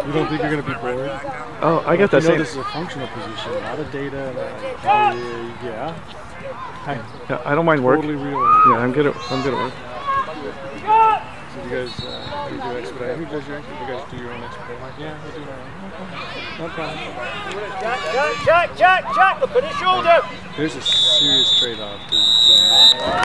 You don't think you're going to be bored? Oh, I get that same. This is a functional position, a lot of data. Yeah. Yeah, I don't mind work. Totally real. Yeah, I'm good at work. So you guys, you do expedite. Who does your expedite? You guys do your own expedite? Yeah, we do our own. No problem. Jack, look at his shoulder. There's a serious trade-off.